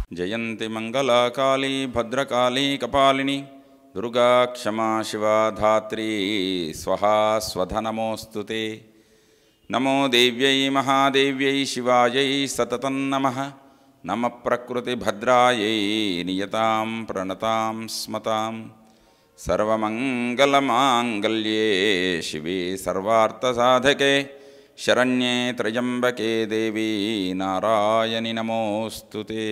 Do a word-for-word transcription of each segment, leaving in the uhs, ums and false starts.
జయంతి మంగళకాళీ భద్రకాళీ కపాలిని దుర్గా క్షమా శివా ధాత్రీ స్వహా స్వధనమోస్తుతే. నమో దేవ్యై మహాదేవ్యై శివాయై సతతం నమః. నమ ప్రకృతి భద్రాయై నియతాం ప్రణతాం స్మతాం. సర్వమంగళమాంగళ్యే శివే సర్వార్థసాధకే శరణ్యే త్రయంబకే దేవీ నారాయణి నమోస్తుతే.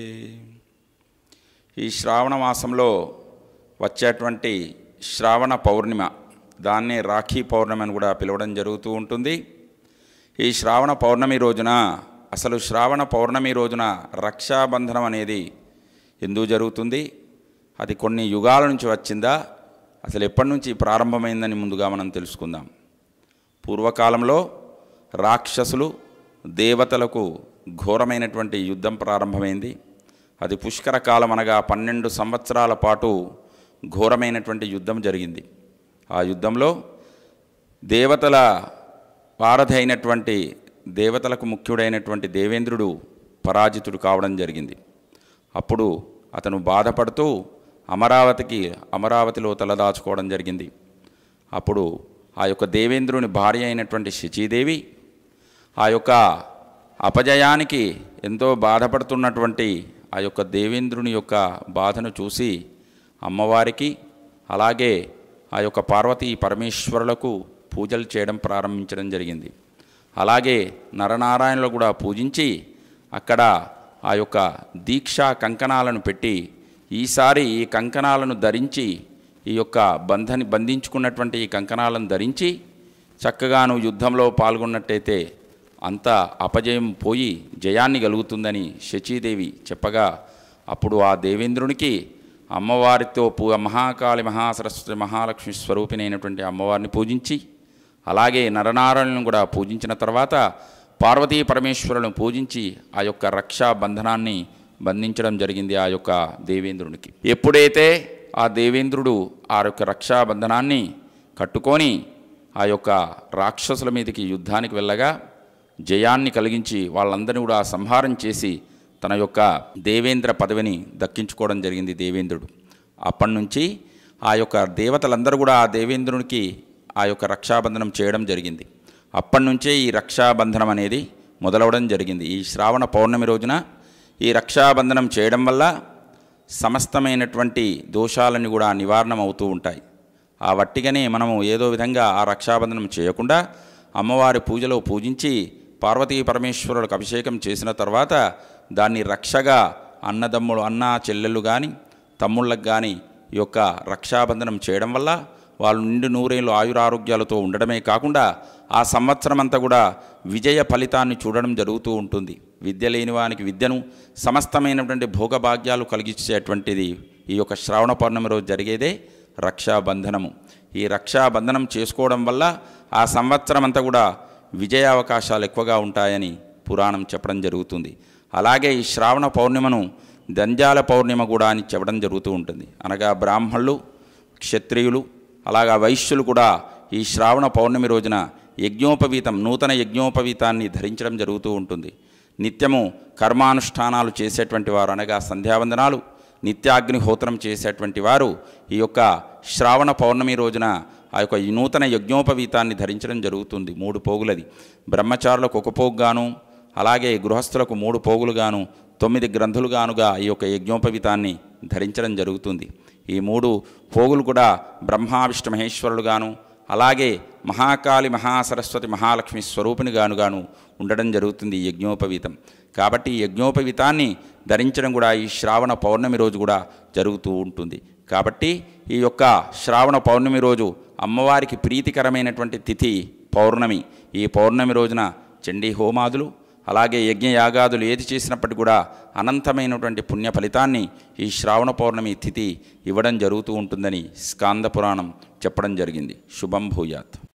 ఈ శ్రావణ మాసంలో వచ్చేటువంటి శ్రావణ పౌర్ణిమ, దాన్నే రాఖీ పౌర్ణమి అని కూడా పిలవడం జరుగుతూ ఉంటుంది. ఈ శ్రావణ పౌర్ణమి రోజున, అసలు శ్రావణ పౌర్ణమి రోజున రక్షాబంధనం అనేది ఎందుకు జరుగుతుంది, అది కొన్ని యుగాల నుంచి వచ్చిందా, అసలు ఎప్పటి నుంచి ప్రారంభమైందని ముందుగా మనం తెలుసుకుందాం. పూర్వకాలంలో రాక్షసులు దేవతలకు ఘోరమైనటువంటి యుద్ధం ప్రారంభమైంది. అది పుష్కర కాలం, అనగా పన్నెండు సంవత్సరాల పాటు ఘోరమైనటువంటి యుద్ధం జరిగింది. ఆ యుద్ధంలో దేవతల వారధి అయినటువంటి, దేవతలకు ముఖ్యుడైనటువంటి దేవేంద్రుడు పరాజితుడు కావడం జరిగింది. అప్పుడు అతను బాధపడుతూ అమరావతికి అమరావతిలో తలదాచుకోవడం జరిగింది. అప్పుడు ఆ యొక్క దేవేంద్రుని భార్య అయినటువంటి శచీదేవి ఆ యొక్క అపజయానికి ఎంతో బాధపడుతున్నటువంటి ఆ యొక్క దేవేంద్రుని యొక్క బాధను చూసి అమ్మవారికి, అలాగే ఆ యొక్క పార్వతీ పరమేశ్వరులకు పూజలు చేయడం ప్రారంభించడం జరిగింది. అలాగే నరనారాయణులు కూడా పూజించి అక్కడ ఆ యొక్క దీక్షా కంకణాలను పెట్టి, ఈసారి ఈ కంకణాలను ధరించి, ఈ యొక్క బంధని బంధించుకున్నటువంటి ఈ కంకణాలను ధరించి చక్కగా నువ్వు యుద్ధంలో పాల్గొన్నట్టయితే అంత అపజయం పోయి జయాన్ని కలుగుతుందని శచీదేవి చెప్పగా, అప్పుడు ఆ దేవేంద్రునికి అమ్మవారితో పూ మహాకాళి మహాసరస్వతి మహాలక్ష్మి స్వరూపిణి అయినటువంటి అమ్మవారిని పూజించి, అలాగే నరనారాయణులను కూడా పూజించిన తర్వాత పార్వతీ పరమేశ్వరులను పూజించి ఆ యొక్క రక్షా బంధనాన్ని బంధించడం జరిగింది ఆ యొక్క దేవేంద్రునికి. ఎప్పుడైతే ఆ దేవేంద్రుడు ఆ యొక్క రక్షాబంధనాన్ని కట్టుకొని ఆ యొక్క రాక్షసుల మీదకి యుద్ధానికి వెళ్ళగా జయాన్ని కలిగించి వాళ్ళందరినీ కూడా సంహారం చేసి తన యొక్క దేవేంద్ర పదవిని దక్కించుకోవడం జరిగింది దేవేంద్రుడు. అప్పటి నుంచి ఆ యొక్క దేవతలందరూ కూడా ఆ దేవేంద్రునికి ఆ యొక్క రక్షాబంధనం చేయడం జరిగింది. అప్పటి నుంచే ఈ రక్షాబంధనం అనేది మొదలవడం జరిగింది. ఈ శ్రావణ పౌర్ణమి రోజున ఈ రక్షాబంధనం చేయడం వల్ల సమస్తమైనటువంటి దోషాలన్నీ కూడా నివారణం అవుతూ ఉంటాయి. ఆ వట్టిగానే మనము ఏదో విధంగా ఆ రక్షాబంధనం చేయకుండా అమ్మవారి పూజలో పూజించి పార్వతీ పరమేశ్వరులకు అభిషేకం చేసిన తర్వాత దాన్ని రక్షగా అన్నదమ్ములు, అన్న చెల్లెళ్ళు కానీ తమ్ముళ్ళకు కానీ ఈ యొక్క రక్షాబంధనం చేయడం వల్ల వాళ్ళు నిండు నూరేళ్ళు ఆయురారోగ్యాలతో ఉండడమే కాకుండా ఆ సంవత్సరం అంతా కూడా విజయ ఫలితాన్ని చూడడం జరుగుతూ ఉంటుంది. విద్య లేని వానికి విద్యను, సమస్తమైనటువంటి భోగభాగ్యాలు కలిగించేటువంటిది ఈ యొక్క శ్రావణ పౌర్ణమి రోజు జరిగేదే రక్షాబంధనము. ఈ రక్షాబంధనం చేసుకోవడం వల్ల ఆ సంవత్సరం అంతా కూడా విజయ అవకాశాలు ఎక్కువగా ఉంటాయని పురాణం చెప్పడం జరుగుతుంది. అలాగే ఈ శ్రావణ పౌర్ణిమను దంజాల పౌర్ణిమ కూడా అని చెప్పడం జరుగుతూ ఉంటుంది. అనగా బ్రాహ్మణులు, క్షత్రియులు, అలాగా వైశ్యులు కూడా ఈ శ్రావణ పౌర్ణమి రోజున యజ్ఞోపవీతం, నూతన యజ్ఞోపవీతాన్ని ధరించడం జరుగుతూ ఉంటుంది. నిత్యము కర్మానుష్ఠానాలు చేసేటువంటి వారు, అనగా సంధ్యావందనాలు, నిత్యాగ్నిహోత్రం చేసేటువంటి వారు ఈ యొక్క శ్రావణ పౌర్ణమి రోజున ఆ యొక్క నూతన యజ్ఞోపవీతాన్ని ధరించడం జరుగుతుంది. మూడు పోగులది. బ్రహ్మచారులకు ఒక పోగుగాను, అలాగే గృహస్థులకు మూడు పోగులుగాను, తొమ్మిది గ్రంథులుగానుగా ఈ యొక్క యజ్ఞోపవీతాన్ని ధరించడం జరుగుతుంది. ఈ మూడు పోగులు కూడా బ్రహ్మ విష్ణు మహేశ్వరులుగాను, అలాగే మహాకాళి మహాసరస్వతి మహాలక్ష్మి స్వరూపిణిగానుగాను ఉండడం జరుగుతుంది ఈ యజ్ఞోపవీతం. కాబట్టి ఈ యజ్ఞోపవీతాన్ని ధరించడం కూడా ఈ శ్రావణ పౌర్ణమి రోజు కూడా జరుగుతూ ఉంటుంది. కాబట్టి ఈ యొక్క శ్రావణ పౌర్ణమి రోజు అమ్మవారికి ప్రీతికరమైనటువంటి తిథి పౌర్ణమి. ఈ పౌర్ణమి రోజున చండీ హోమాదులు, అలాగే యజ్ఞయాగాదులు ఏది చేసినప్పటికీ కూడా అనంతమైనటువంటి పుణ్య ఫలితాన్ని ఈ శ్రావణ పౌర్ణమి తిథి ఇవ్వడం జరుగుతూ ఉంటుందని స్కాంద పురాణం చెప్పడం జరిగింది. శుభం భూయాత్.